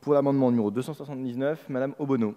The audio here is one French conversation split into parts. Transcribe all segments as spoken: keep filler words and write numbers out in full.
Pour l'amendement numéro deux cent soixante-dix-neuf, Madame Obono.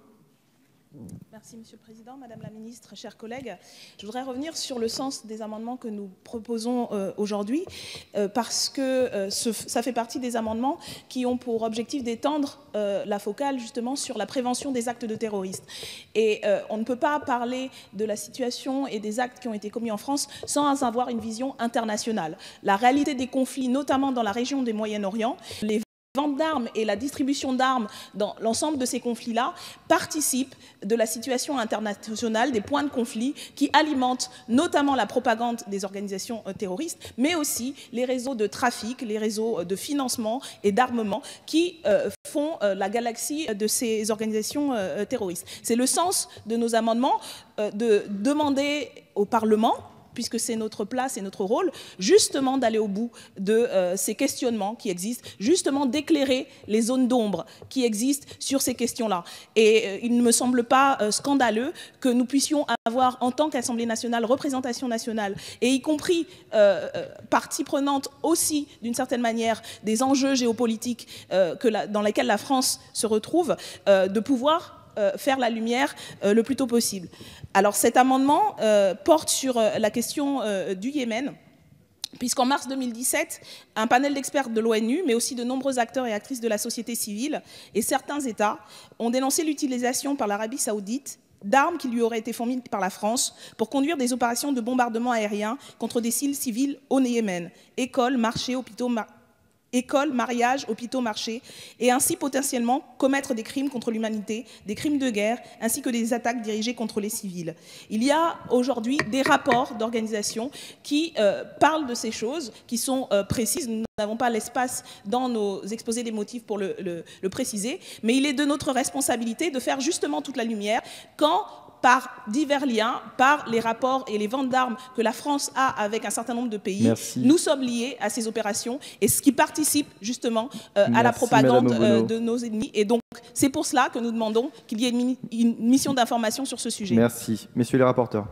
Merci Monsieur le Président, Madame la Ministre, chers collègues. Je voudrais revenir sur le sens des amendements que nous proposons euh, aujourd'hui, euh, parce que euh, ce, ça fait partie des amendements qui ont pour objectif d'étendre euh, la focale justement sur la prévention des actes de terrorisme. Et euh, on ne peut pas parler de la situation et des actes qui ont été commis en France sans avoir une vision internationale. La réalité des conflits, notamment dans la région du Moyen-Orient, les vente d'armes et la distribution d'armes dans l'ensemble de ces conflits-là participent de la situation internationale, des points de conflit qui alimentent notamment la propagande des organisations terroristes, mais aussi les réseaux de trafic, les réseaux de financement et d'armement qui euh, font euh, la galaxie de ces organisations euh, terroristes. C'est le sens de nos amendements, euh, de demander au Parlement, puisque c'est notre place et notre rôle, justement d'aller au bout de euh, ces questionnements qui existent, justement d'éclairer les zones d'ombre qui existent sur ces questions-là. Et euh, il ne me semble pas euh, scandaleux que nous puissions avoir, en tant qu'Assemblée nationale, représentation nationale, et y compris euh, euh, partie prenante aussi, d'une certaine manière, des enjeux géopolitiques euh, que la, dans lesquels la France se retrouve, euh, de pouvoir Euh, faire la lumière euh, le plus tôt possible. Alors cet amendement euh, porte sur euh, la question euh, du Yémen, puisqu'en mars deux mille dix-sept, un panel d'experts de l'ONU, mais aussi de nombreux acteurs et actrices de la société civile et certains États ont dénoncé l'utilisation par l'Arabie saoudite d'armes qui lui auraient été fournies par la France pour conduire des opérations de bombardement aérien contre des cibles civiles au Yémen, écoles, marchés, hôpitaux, mar écoles, mariages, hôpitaux, marchés, et ainsi potentiellement commettre des crimes contre l'humanité, des crimes de guerre, ainsi que des attaques dirigées contre les civils. Il y a aujourd'hui des rapports d'organisations qui euh, parlent de ces choses, qui sont euh, précises. Nous n'avons pas l'espace dans nos exposés des motifs pour le, le, le préciser, mais il est de notre responsabilité de faire justement toute la lumière quand, par divers liens, par les rapports et les ventes d'armes que la France a avec un certain nombre de pays, Merci. Nous sommes liés à ces opérations et ce qui participe justement euh, à la propagande euh, de nos ennemis. Et donc, c'est pour cela que nous demandons qu'il y ait une, une mission d'information sur ce sujet. Merci. Messieurs les rapporteurs.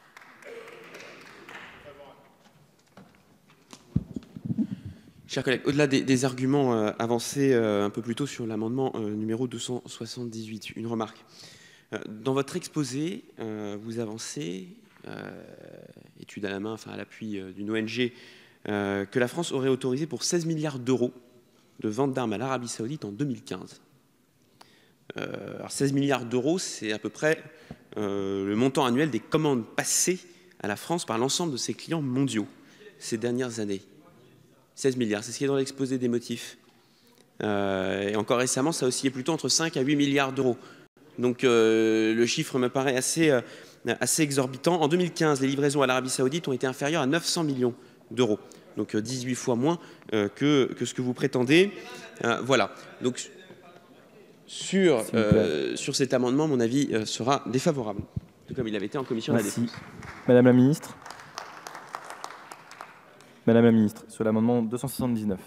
Chers collègues, au-delà des, des arguments euh, avancés euh, un peu plus tôt sur l'amendement euh, numéro deux cent soixante-dix-huit, une remarque. Dans votre exposé, euh, vous avancez, euh, étude à la main, enfin à l'appui euh, d'une O N G, euh, que la France aurait autorisé pour seize milliards d'euros de vente d'armes à l'Arabie saoudite en deux mille quinze. Euh, alors seize milliards d'euros, c'est à peu près euh, le montant annuel des commandes passées à la France par l'ensemble de ses clients mondiaux ces dernières années. seize milliards, c'est ce qui est dans l'exposé des motifs. Euh, et encore récemment, ça oscillait plutôt entre cinq à huit milliards d'euros. Donc euh, le chiffre me paraît assez, euh, assez exorbitant. En deux mille quinze, les livraisons à l'Arabie saoudite ont été inférieures à neuf cents millions d'euros. Donc euh, dix-huit fois moins euh, que, que ce que vous prétendez. Euh, voilà. Donc sur, euh, sur cet amendement, mon avis euh, sera défavorable, tout comme il avait été en commission de la défense. Madame la Ministre. Madame la Ministre, sur l'amendement deux cent soixante-dix-neuf.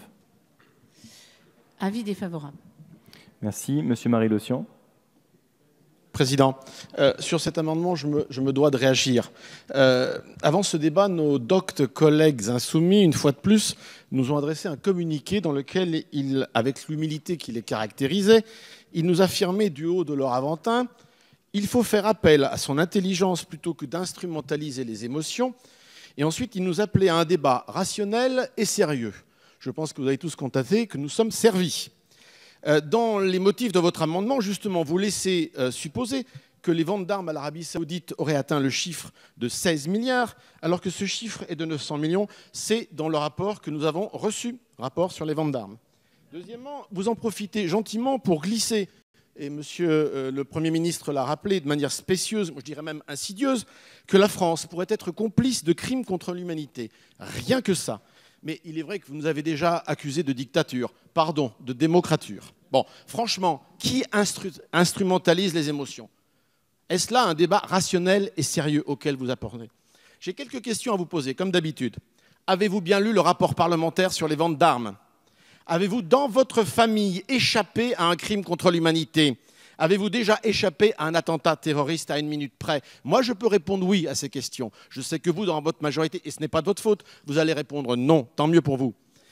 Avis défavorable. Merci. Monsieur Marie-Lossian. Président, euh, sur cet amendement, je me, je me dois de réagir. Euh, avant ce débat, nos doctes collègues insoumis, une fois de plus, nous ont adressé un communiqué dans lequel, ils, avec l'humilité qui les caractérisait, ils nous affirmaient du haut de leur aventin « il faut faire appel à son intelligence plutôt que d'instrumentaliser les émotions ». Et ensuite, ils nous appelaient à un débat rationnel et sérieux. Je pense que vous avez tous constaté que nous sommes servis. Dans les motifs de votre amendement, justement, vous laissez euh, supposer que les ventes d'armes à l'Arabie saoudite auraient atteint le chiffre de seize milliards, alors que ce chiffre est de neuf cents millions. C'est dans le rapport que nous avons reçu, rapport sur les ventes d'armes. Deuxièmement, vous en profitez gentiment pour glisser, et monsieur euh, le Premier ministre l'a rappelé de manière spécieuse, moi je dirais même insidieuse, que la France pourrait être complice de crimes contre l'humanité. Rien que ça. Mais il est vrai que vous nous avez déjà accusés de dictature, pardon, de démocrature. Bon, franchement, qui instru instrumentalise les émotions? Est-ce là un débat rationnel et sérieux auquel vous apportez? J'ai quelques questions à vous poser, comme d'habitude. Avez-vous bien lu le rapport parlementaire sur les ventes d'armes? Avez-vous, dans votre famille, échappé à un crime contre l'humanité? Avez-vous déjà échappé à un attentat terroriste à une minute près? Moi, je peux répondre oui à ces questions. Je sais que vous, dans votre majorité, et ce n'est pas de votre faute, vous allez répondre non. Tant mieux pour vous.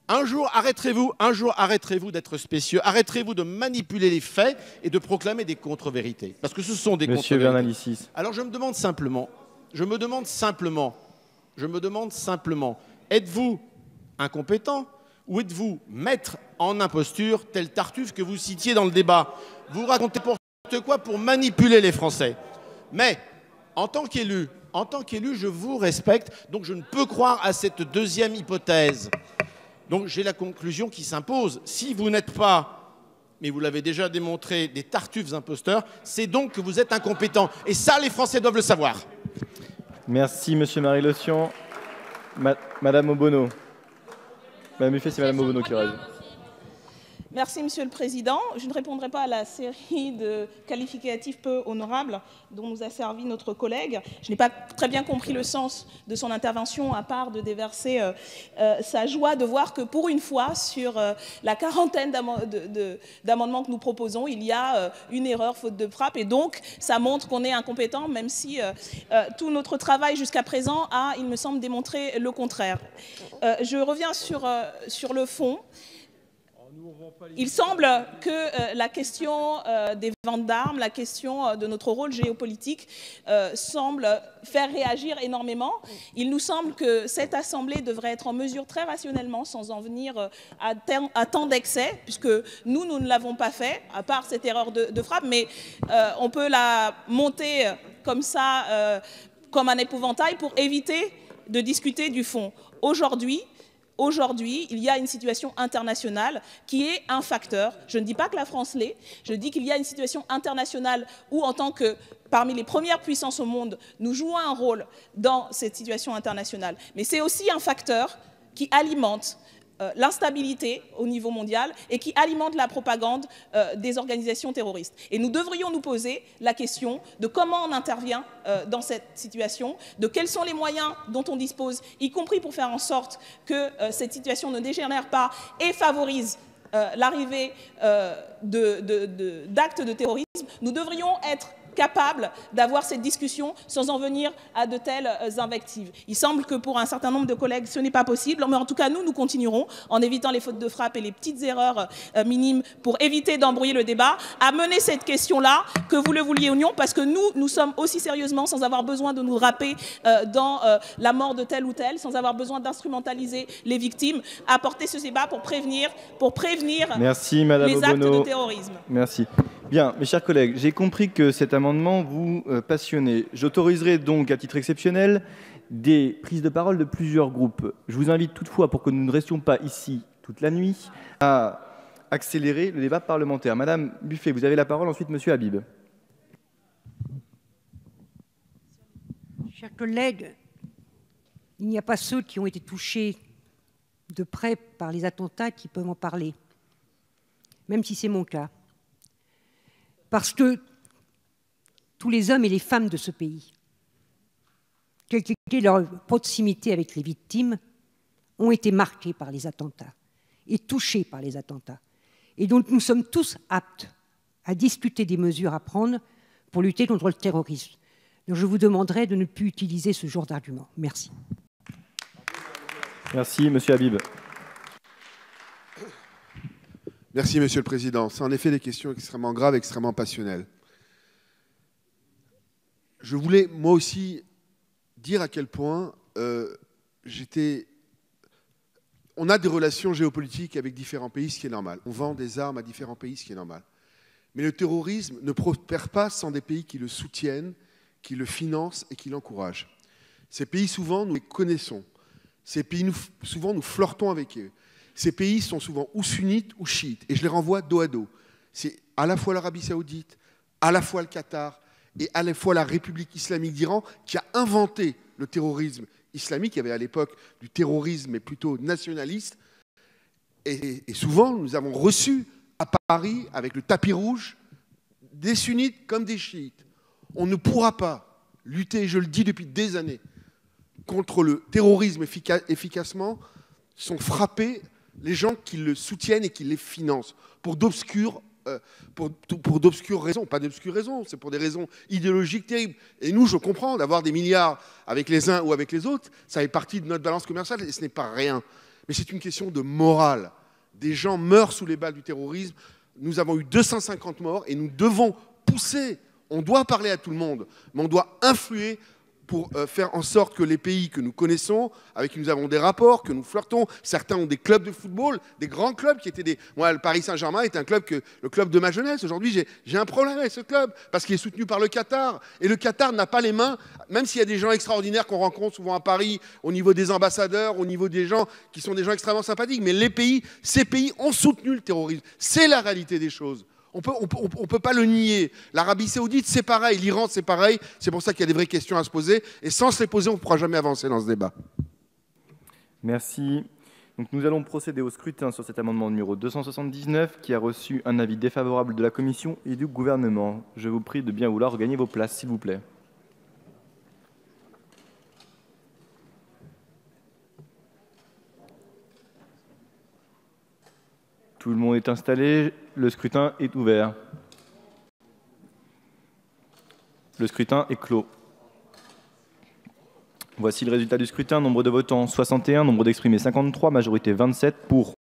Un jour, arrêterez-vous, un jour, arrêterez-vous d'être spécieux, arrêterez-vous de manipuler les faits et de proclamer des contre-vérités. Parce que ce sont des Monsieur contre-vérités. Bernalicis. Alors je me demande simplement, je me demande simplement, je me demande simplement, êtes-vous incompétent ou êtes-vous maître en imposture, tel Tartuffe que vous citiez dans le débat? Vous racontez n'importe quoi pour manipuler les Français. Mais en tant qu'élu, en tant qu'élu, je vous respecte, donc je ne peux croire à cette deuxième hypothèse. Donc j'ai la conclusion qui s'impose. Si vous n'êtes pas, mais vous l'avez déjà démontré, des tartuffes imposteurs, c'est donc que vous êtes incompétent. Et ça, les Français doivent le savoir. Merci, Monsieur Marie-Lotion. Ma Madame Obono. Madame Buffet, c'est Madame Obono qui reste. Merci, Monsieur le Président. Je ne répondrai pas à la série de qualificatifs peu honorables dont nous a servi notre collègue. Je n'ai pas très bien compris le sens de son intervention, à part de déverser euh, euh, sa joie de voir que pour une fois, sur euh, la quarantaine d'amendements que nous proposons, il y a euh, une erreur faute de frappe. Et donc, ça montre qu'on est incompétent, même si euh, euh, tout notre travail jusqu'à présent a, il me semble, démontré le contraire. Euh, je reviens sur, euh, sur le fond. Il semble que euh, la question euh, des ventes d'armes, la question euh, de notre rôle géopolitique euh, semble faire réagir énormément. Il nous semble que cette Assemblée devrait être en mesure très rationnellement, sans en venir euh, à, à tant d'excès, puisque nous, nous ne l'avons pas fait, à part cette erreur de, de frappe, mais euh, on peut la monter comme ça, euh, comme un épouvantail, pour éviter de discuter du fond. Aujourd'hui, Aujourd'hui, il y a une situation internationale qui est un facteur. Je ne dis pas que la France l'est, je dis qu'il y a une situation internationale où, en tant que parmi les premières puissances au monde, nous jouons un rôle dans cette situation internationale. Mais c'est aussi un facteur qui alimente euh, l'instabilité au niveau mondial et qui alimente la propagande euh, des organisations terroristes. Et nous devrions nous poser la question de comment on intervient euh, dans cette situation, de quels sont les moyens dont on dispose, y compris pour faire en sorte que euh, cette situation ne dégénère pas et favorise euh, l'arrivée euh, d'actes de, de, de terrorisme. Nous devrions être capables d'avoir cette discussion sans en venir à de telles invectives. Il semble que pour un certain nombre de collègues, ce n'est pas possible, mais en tout cas, nous, nous continuerons, en évitant les fautes de frappe et les petites erreurs euh, minimes pour éviter d'embrouiller le débat, à mener cette question-là, que vous le vouliez ou non, parce que nous, nous sommes aussi sérieusement, sans avoir besoin de nous râper euh, dans euh, la mort de tel ou tel, sans avoir besoin d'instrumentaliser les victimes, à porter ce débat pour prévenir, pour prévenir Merci, Madame les actes Obono. de terrorisme. Merci. Bien, mes chers collègues, j'ai compris que cet amendement vous euh, passionnait. J'autoriserai donc, à titre exceptionnel, des prises de parole de plusieurs groupes. Je vous invite toutefois, pour que nous ne restions pas ici toute la nuit, à accélérer le débat parlementaire. Madame Buffet, vous avez la parole, ensuite Monsieur Habib. Chers collègues, il n'y a pas ceux qui ont été touchés de près par les attentats qui peuvent en parler, même si c'est mon cas. Parce que tous les hommes et les femmes de ce pays, quelle qu'ait leur proximité avec les victimes, ont été marqués par les attentats et touchés par les attentats. Et donc nous sommes tous aptes à discuter des mesures à prendre pour lutter contre le terrorisme. Donc je vous demanderai de ne plus utiliser ce genre d'argument. Merci. Merci, Monsieur Habib. Merci, Monsieur le Président. C'est en effet des questions extrêmement graves, extrêmement passionnelles. Je voulais, moi aussi, dire à quel point euh, j'étais... On a des relations géopolitiques avec différents pays, ce qui est normal. On vend des armes à différents pays, ce qui est normal. Mais le terrorisme ne prospère pas sans des pays qui le soutiennent, qui le financent et qui l'encouragent. Ces pays, souvent, nous les connaissons. Ces pays, nous, souvent, nous flirtons avec eux. Ces pays sont souvent ou sunnites ou chiites, et je les renvoie dos à dos. C'est à la fois l'Arabie saoudite, à la fois le Qatar, et à la fois la République islamique d'Iran qui a inventé le terrorisme islamique. Il y avait à l'époque du terrorisme, mais plutôt nationaliste. Et, et souvent, nous avons reçu à Paris, avec le tapis rouge, des sunnites comme des chiites. On ne pourra pas lutter, je le dis depuis des années, contre le terrorisme efficace, efficacement, sont frappés les gens qui le soutiennent et qui les financent pour d'obscures euh, pour, pour d'obscures raisons, pas d'obscures raisons, c'est pour des raisons idéologiques terribles. Et nous, je comprends, d'avoir des milliards avec les uns ou avec les autres, ça fait partie de notre balance commerciale et ce n'est pas rien. mais c'est une question de morale. Des gens meurent sous les balles du terrorisme. Nous avons eu deux cent cinquante morts et nous devons pousser. On doit parler à tout le monde, mais on doit influer pour euh, faire en sorte que les pays que nous connaissons, avec qui nous avons des rapports, que nous flirtons, certains ont des clubs de football, des grands clubs qui étaient des... Moi, le Paris Saint-Germain est un club que le club de ma jeunesse. Aujourd'hui, j'ai un problème avec ce club parce qu'il est soutenu par le Qatar. Et le Qatar n'a pas les mains, même s'il y a des gens extraordinaires qu'on rencontre souvent à Paris, au niveau des ambassadeurs, au niveau des gens qui sont des gens extrêmement sympathiques. Mais les pays, ces pays ont soutenu le terrorisme. C'est la réalité des choses. On peut, on peut, on peut pas le nier. L'Arabie Saoudite, c'est pareil. L'Iran, c'est pareil. C'est pour ça qu'il y a des vraies questions à se poser. Et sans se les poser, on ne pourra jamais avancer dans ce débat. Merci. Donc, nous allons procéder au scrutin sur cet amendement numéro deux cent soixante-dix-neuf qui a reçu un avis défavorable de la Commission et du Gouvernement. Je vous prie de bien vouloir regagner vos places, s'il vous plaît. Tout le monde est installé. Le scrutin est ouvert. Le scrutin est clos. Voici le résultat du scrutin. Nombre de votants soixante et un, nombre d'exprimés cinquante-trois, majorité vingt-sept, pour